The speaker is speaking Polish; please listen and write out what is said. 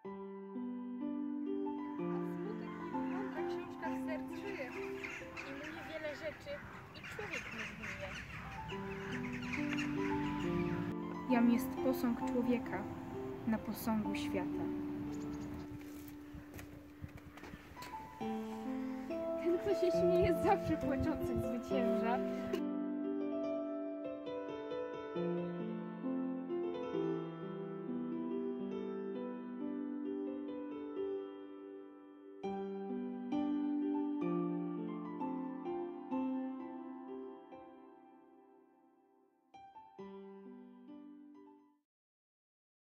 Smutek i mądra książka w sercu żyje. I mówi wiele rzeczy i człowiek nie zginie. Jam jest posąg człowieka na posągu świata. Ten, kto się śmieje, zawsze płaczący zwycięża.